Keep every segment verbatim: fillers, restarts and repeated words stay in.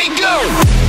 we go!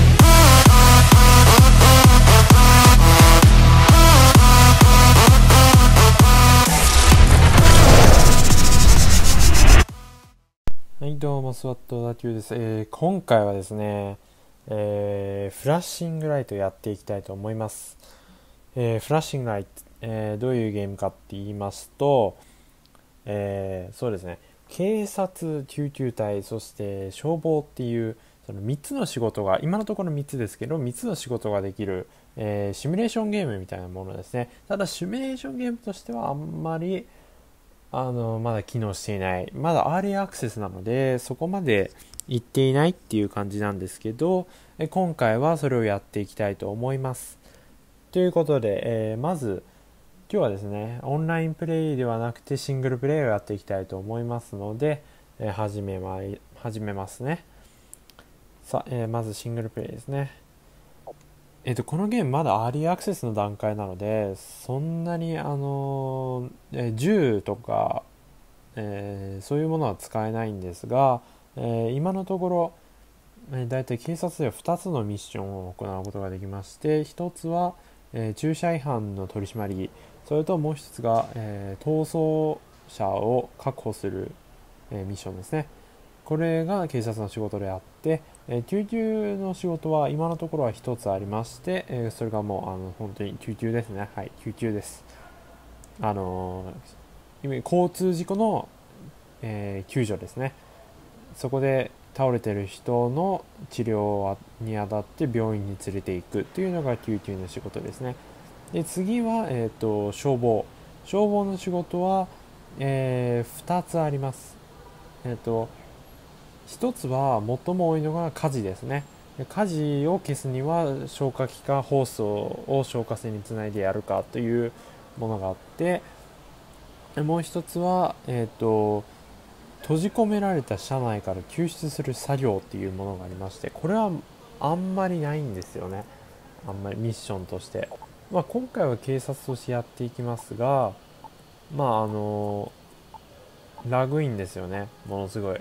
はい、どうもスワットダキューです、えー、今回はですね、えー、フラッシングライトやっていきたいと思います、えー、フラッシングライト、えー、どういうゲームかって言いますと、えー、そうですね、警察、救急隊、そして消防っていうそのみっつの仕事が、今のところみっつですけどみっつの仕事ができる、えー、シミュレーションゲームみたいなものですね。ただシミュレーションゲームとしてはあんまりあのまだ機能していない、まだアーリーアクセスなのでそこまで行っていないっていう感じなんですけど、え今回はそれをやっていきたいと思います。ということで、えー、まず今日はですね、オンラインプレイではなくてシングルプレイをやっていきたいと思いますので、えー、始めまい始めますね。さあ、えー、まずシングルプレイですね。えーと、このゲームまだアーリーアクセスの段階なので、そんなにあのーえー、銃とか、えー、そういうものは使えないんですが、えー、今のところ、えー、だいたい警察ではふたつのミッションを行うことができまして、ひとつは、えー、駐車違反の取り締まり、それともう一つが、えー、逃走者を確保する、えー、ミッションですね。これが警察の仕事であって、えー、救急の仕事は今のところはひとつありまして、えー、それがもうあの本当に救急ですね。はい、救急です。あのー、交通事故の、えー、救助ですね。そこで倒れてる人の治療にあたって病院に連れていくというのが救急の仕事ですね。で次は、えーと、消防消防の仕事は、えー、ふたつあります。えーとひとつは最も多いのが火事ですね。火事を消すには消火器かホースを消火栓につないでやるかというものがあって、もう一つは、えーと、閉じ込められた車内から救出する作業っていうものがありまして、これはあんまりないんですよね。あんまりミッションとして、まあ、今回は警察としてやっていきますが、まああのラグインですよね、ものすごい。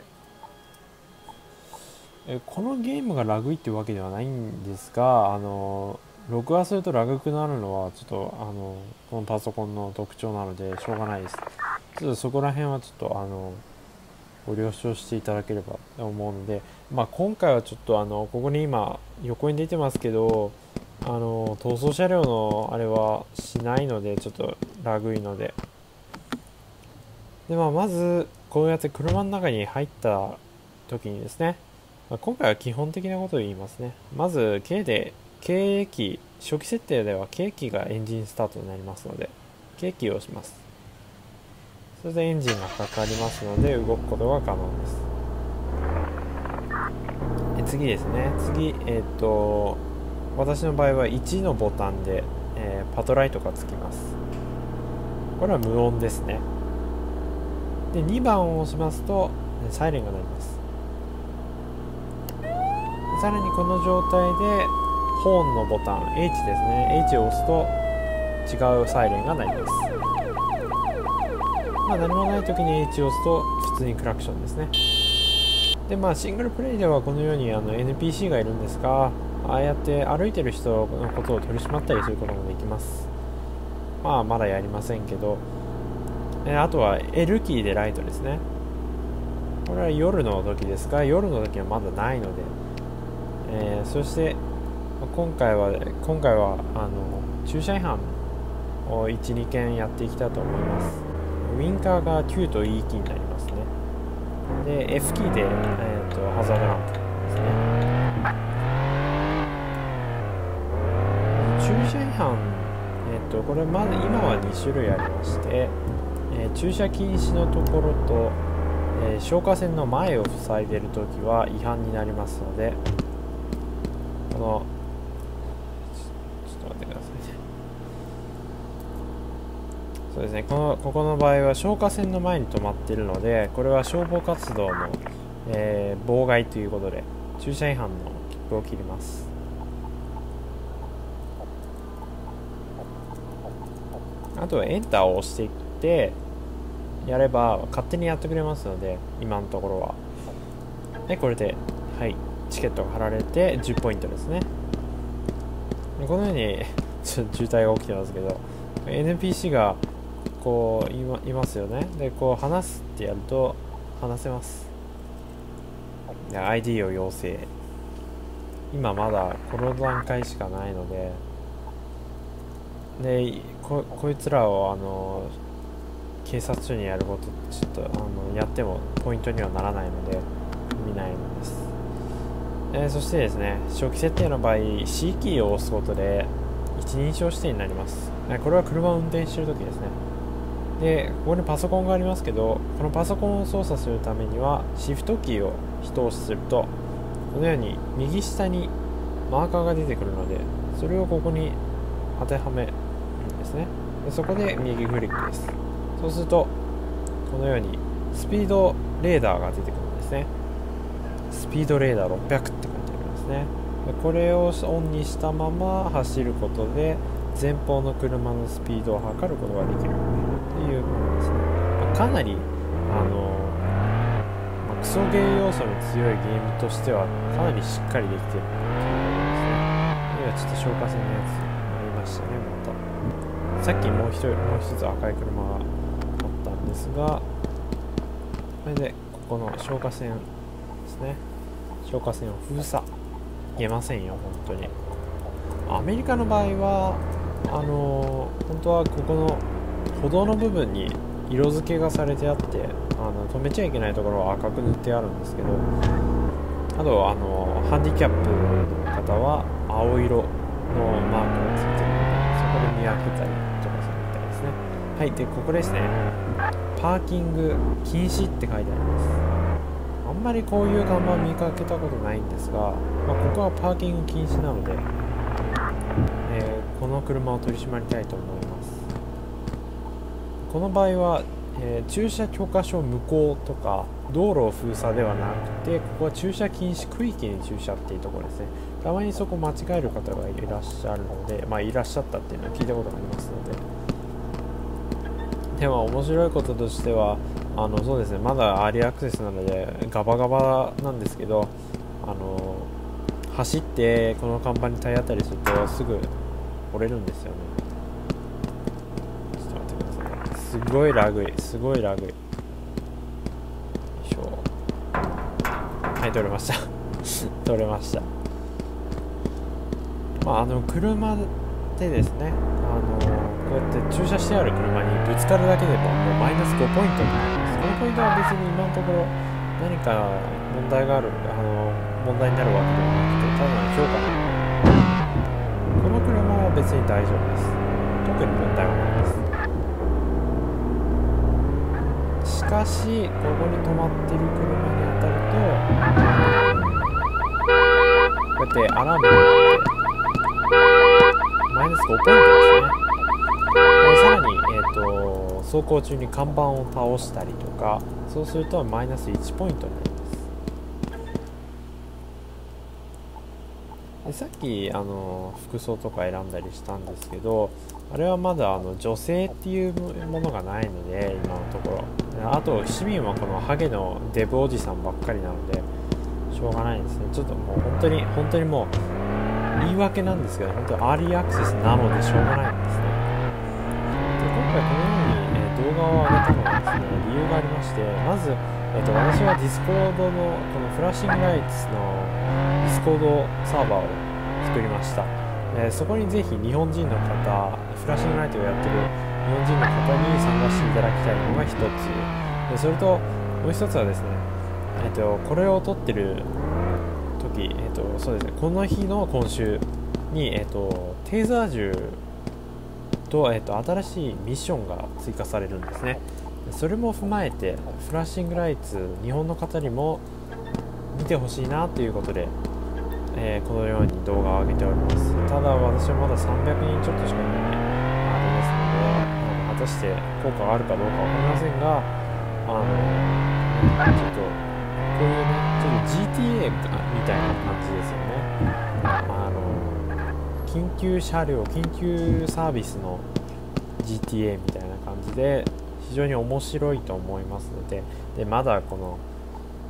えこのゲームがラグいっていうわけではないんですが、あの録画するとラグくなるのはちょっとあのこのパソコンの特徴なのでしょうがないです。ちょっとそこら辺はちょっとあのご了承していただければと思うので、まあ、今回はちょっとあのここに今横に出てますけど、あの逃走車両のあれはしないのでちょっとラグいので、で、まあ、まずこうやって車の中に入った時にですね、今回は基本的なことを言いますね。まず K で経営機、初期設定では経営機がエンジンスタートになりますので経営機を押します。それでエンジンがかかりますので動くことが可能です。え次ですね、次、えっと私の場合はいちのボタンで、えー、パトライトがつきます。これは無音ですね。でにばんを押しますとサイレンが鳴ります。さらにこの状態でホーンのボタン H ですね、 H を押すと違うサイレンが鳴ります。まあ、何もない時に H を押すと普通にクラクションですね。でまあシングルプレイではこのようにあの エヌピーシー がいるんですが、ああやって歩いてる人のことを取り締まったりすることもできます。まあまだやりませんけど、えあとは L キーでライトですね。これは夜の時ですが、夜の時はまだないので、えー、そして今回は今回はあの駐車違反を いち、にけんやっていきたいと思います。ウインカーが Q と E キーになりますね。で F キーで、えー、とハザードランプですね。駐車違反、えー、とこれまず今はにしゅるいありまして、えー、駐車禁止のところと、えー、消火栓の前を塞いでいるときは違反になりますので、このちょっと待ってくださいね。そうですね、このここの場合は消火栓の前に止まっているので、これは消防活動の、えー、妨害ということで駐車違反の切符を切ります。あとはエンターを押していってやれば勝手にやってくれますので、今のところはでこれではいチケットが貼られてじゅっポイントですね。このようにちょっと渋滞が起きてますけど エヌピーシー がこういま、いますよね。でこう話すってやると話せます。 アイディー を要請。今まだこの段階しかないのでで こ, こいつらをあの警察署にやることちょっとあのやってもポイントにはならないので見ないのです。えー、そしてですね、初期設定の場合 C キーを押すことで一人称指定になります。これは車を運転しているときですね。でここにパソコンがありますけど、このパソコンを操作するためにはシフトキーを一押しするとこのように右下にマーカーが出てくるので、それをここに当てはめるんですね。でそこで右クリックです。そうするとこのようにスピードレーダーが出てくるんですね。スピードレーダーろっぴゃくって書いてありますね。でこれをオンにしたまま走ることで前方の車のスピードを測ることができるというものですね。まあ、かなりあの、まあ、クソゲー要素の強いゲームとしてはかなりしっかりできているということですね。今ちょっと消火栓のやつありましたね。またさっきもう一人もう一つ赤い車があったんですが、これでここの消火栓ですね。消火栓を封鎖言えませんよ本当に。アメリカの場合はあのー、本当はここの歩道の部分に色付けがされてあってあの止めちゃいけないところは赤く塗ってあるんですけど、あとあのー、ハンディキャップの方は青色のマークがついてるのでそこで見分けたりとかするみたいですね。はい、でここですね、パーキング禁止って書いてあります。あんまりこういう看板見かけたことないんですが、まあ、ここはパーキング禁止なので、えー、この車を取り締まりたいと思います。この場合は、えー、駐車許可証無効とか道路封鎖ではなくて、ここは駐車禁止区域に駐車っていうところですね。たまにそこ間違える方がいらっしゃるので、まあいらっしゃったっていうのを聞いたことがありますので。でも面白いこととしてはあのそうですね、まだアーリーアクセスなのでガバガバなんですけど、あの走ってこの看板に体当たりするとすぐ折れるんですよね。ちょっと待ってください。すごいラグいすごいラグい。よいしょ。はい取れました取れました。まああの車でですね、あのこうやって駐車してある車にぶつかるだけでももうマイナスごポイントになります。このポイントは別に今のところ何か問題があるあの問題になるわけではなくて、ただの評価なのでこの車は別に大丈夫です。特に問題はないです。しかしここに止まっている車に当たるとこうやってアラームが鳴ってマイナスごポイントですね。さらに、えーと、走行中に看板を倒したりとか、そうするとマイナスいちポイントになります。でさっきあの服装とか選んだりしたんですけど、あれはまだあの女性っていうものがないので今のところ、あと市民はこのハゲのデブおじさんばっかりなのでしょうがないですね。ちょっともう本当に本当にもう言い訳なんですけど、本当にアーリーアクセスなのでしょうがないんですね。で今回このように、えー、動画を上げたのはですね、理由がありまして、まず、えー、と私はディスコードのこのフラッシングライツのディスコードサーバーを作りました。えー、そこにぜひ日本人の方、フラッシングライトをやってる日本人の方に参加していただきたいのが一つで、それともう一つはですね、えー、とこれを撮ってる時、えーとそうですね、この日の今週に、えー、とテーザー銃と、えー、と新しいミッションが追加されるんですね。それも踏まえてフラッシングライツ日本の方にも見てほしいなということで、えー、このように動画を上げております。ただ私はまださんびゃくにんちょっとしかいないあれですので、あの果たして効果があるかどうかわかりませんが、あのちょっとこういうね、ちょっと ジーティーエー みたいな感じですよね。あの緊急車両、緊急サービスの ジーティーエー みたいな感じで非常に面白いと思いますので、でまだこの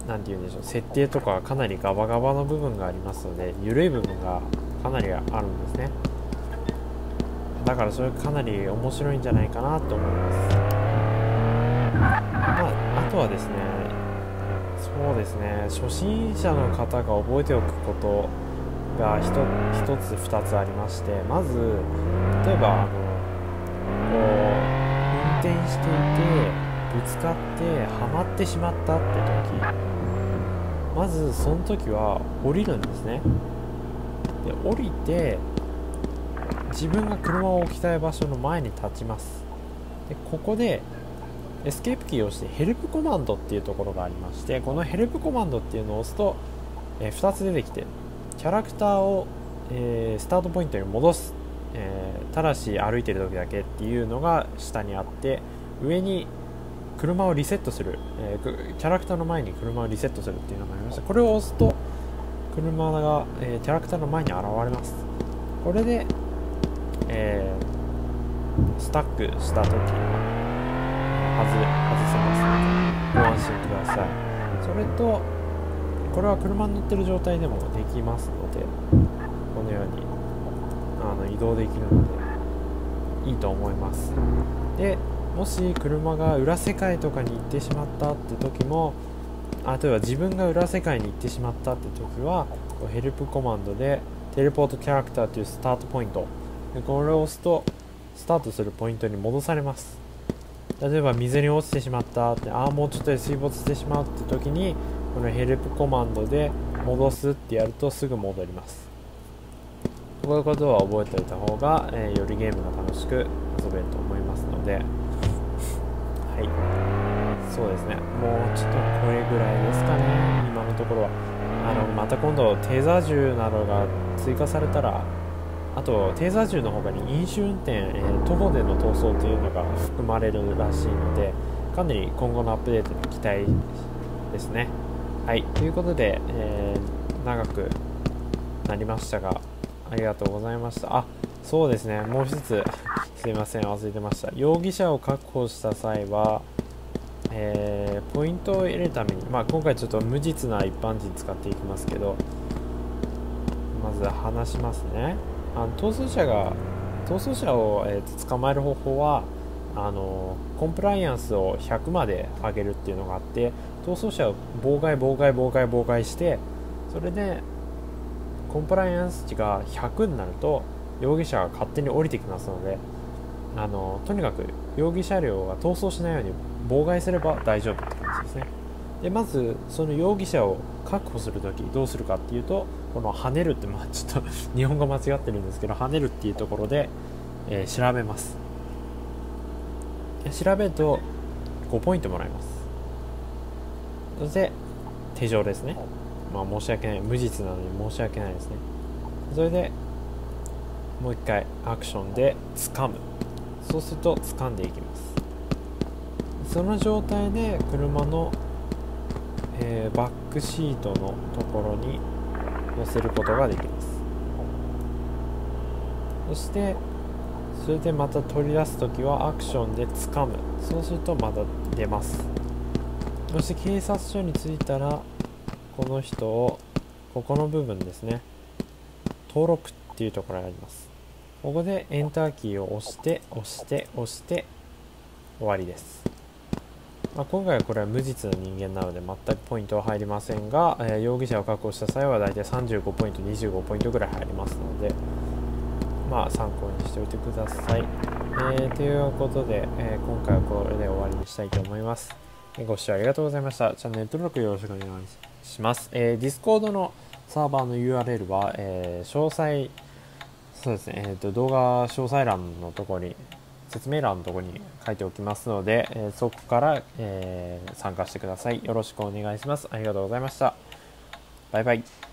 なんて言うんでしょう、設定とかかなりガバガバの部分がありますので、緩い部分がかなりあるんですね。だからそれかなり面白いんじゃないかなと思います。まあ、あとはですね、そうですね、初心者の方が覚えておくことが一つ二つありまして、まず例えばあのこう運転していてぶつかってはまってしまったって時、まずその時は降りるんですね。で降りて自分が車を置きたい場所の前に立ちます。でここでエスケープキーを押してヘルプコマンドっていうところがありまして、このヘルプコマンドっていうのを押すと、えー、ふたつ出てきて、キャラクターを、えー、スタートポイントに戻す、えー、ただし歩いてる時だけっていうのが下にあって、上に車をリセットする、えー、キャラクターの前に車をリセットするっていうのがありまして、これを押すと車が、えー、キャラクターの前に現れます。これで、えー、スタックした時外, 外せますのでご安心ください。それとこれは車に乗ってる状態でもできますので、このようにあの移動できるのでいいと思います。でもし車が裏世界とかに行ってしまったって時も、あ例えば自分が裏世界に行ってしまったって時はヘルプコマンドでテレポートキャラクターというスタートポイントで、これを押すとスタートするポイントに戻されます。例えば水に落ちてしまったって、ああもうちょっとで水没してしまうって時にこのヘルプコマンドで戻すってやるとすぐ戻ります。こういうことは覚えておいた方が、えー、よりゲームが楽しく遊べると思いますので、はい、そうですね、もうちょっとこれぐらいですかね、今のところは。あのまた今度テーザー銃などが追加されたら、あとテーザー銃の他に飲酒運転、えー、徒歩での逃走というのが含まれるらしいので、かなり今後のアップデートに期待ですね。はい、ということで、えー、長くなりましたがありがとうございました。あ、そうですね、もう一つすいません、忘れてました。容疑者を確保した際は、えー、ポイントを得るために、まあ、今回ちょっと無実な一般人使っていきますけど、まず話しますね。あの逃走者が逃走者を、えー、と捕まえる方法は、あのコンプライアンスをひゃくまで上げるっていうのがあって、逃走者を妨害妨害妨害妨害して、それでコンプライアンス値がひゃくになると容疑者が勝手に降りてきますので、あのとにかく容疑車両が逃走しないように妨害すれば大丈夫って感じですね。でまずその容疑者を確保するときどうするかっていうと、この跳ねるって、まあ、ちょっと日本語間違ってるんですけど、跳ねるっていうところで、えー、調べます。調べるとごポイントもらいます。そして手錠ですね。まあ申し訳ない、無実なのに申し訳ないですね。それでもう一回アクションで掴む。そうすると掴んでいきます。その状態で車の、えー、バックシートのところに乗せることができます。そしてそれでまた取り出すときはアクションで掴む。そうするとまた出ます。そして警察署に着いたら、この人をここの部分ですね、登録っていうところがあります。ここでエンターキーを押して押して押して終わりです。まあ、今回はこれは無実の人間なので全くポイントは入りませんが、えー、容疑者を確保した際はだいたいさんじゅうごポイントにじゅうごポイントぐらい入りますので、まあ参考にしておいてください。えー、ということで、えー、今回はこれで終わりにしたいと思います。ご視聴ありがとうございました。チャンネル登録よろしくお願いします。えー、Discord のサーバーの ユーアールエル は、えー、詳細そうですね、えーと、動画詳細欄のところに説明欄のところに書いておきますので、えー、そこから、えー、参加してください。よろしくお願いします。ありがとうございました。バイバイ。